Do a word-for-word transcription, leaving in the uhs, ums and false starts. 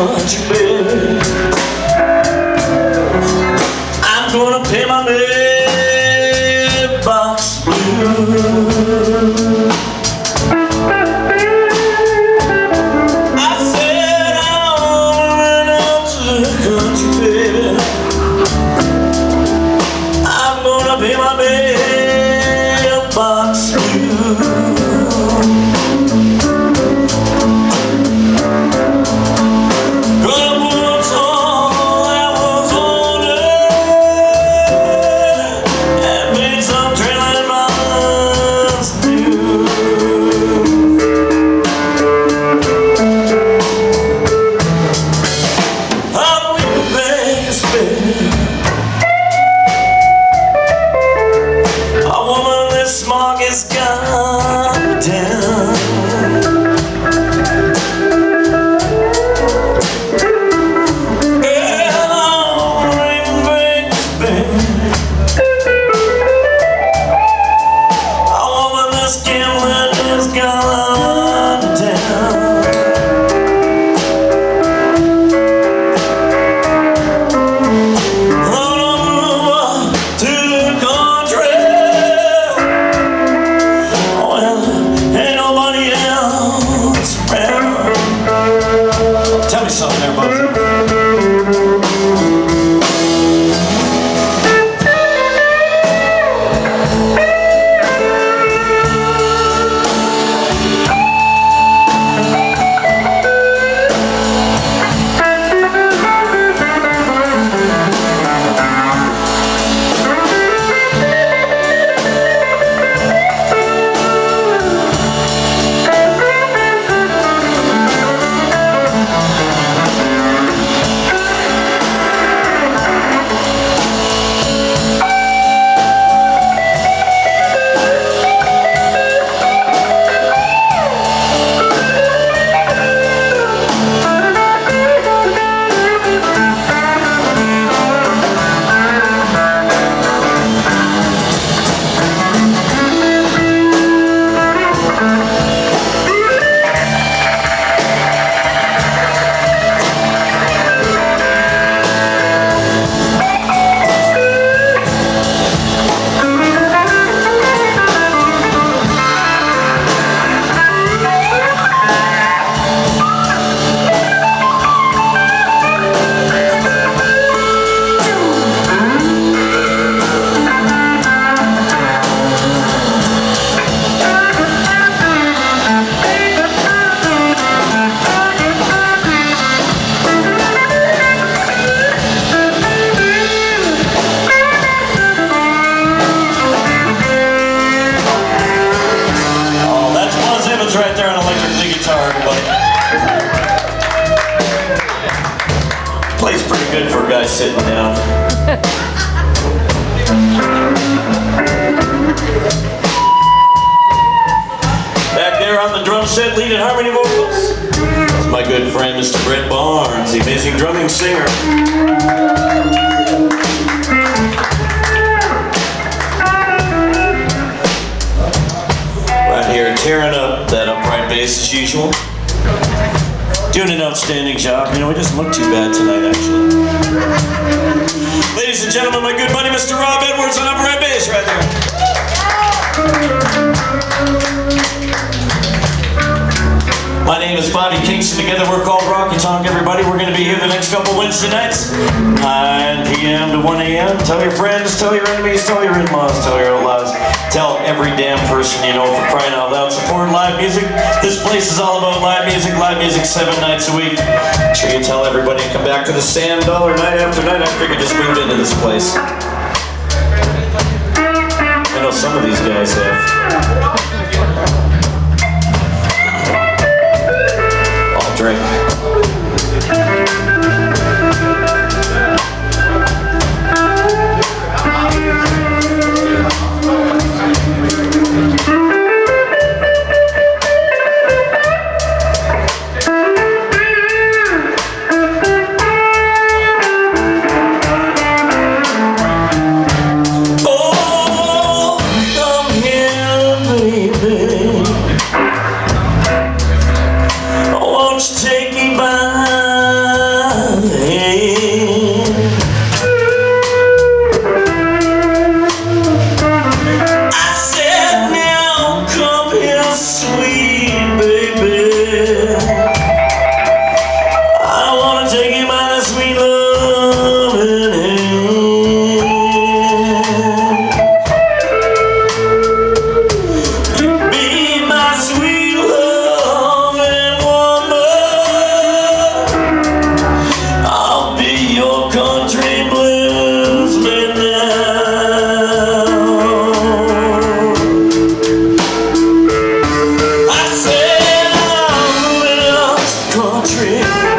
country, baby. I'm gonna pay my mailbox blue. Pay my mailbox blue. Gonna put all that was on it and made some trailing runs through. Up with the Vegas, baby. Smog is gone down. Yeah, rain brings baby. A woman that's gambling is gone down. Tell me something there, bud. Right there on electric lead guitar, everybody. Plays pretty good for a guy sitting down. Back there on the drum set, lead and harmony vocals, is my good friend, Mister Brett Barnes, the amazing drumming singer. Here tearing up that upright bass as usual. Doing an outstanding job. You know, he doesn't look too bad tonight, actually. Ladies and gentlemen, my good buddy Mister Rob Edwards on upright bass right there. My name is Bobby Kingston. Together we're called Rocky Tonk, everybody. We're going to be here the next couple Wednesday nights, nine p m to one a m Tell your friends, tell your enemies, tell your in-laws, tell your outlaws. Tell every damn person you know, for crying out loud. Support live music. This place is all about live music. Live music seven nights a week. Make sure you tell everybody to come back to the Sand Dollar night after night. I figured just moved into this place. I know some of these guys have. I'll drink. Take me by trip.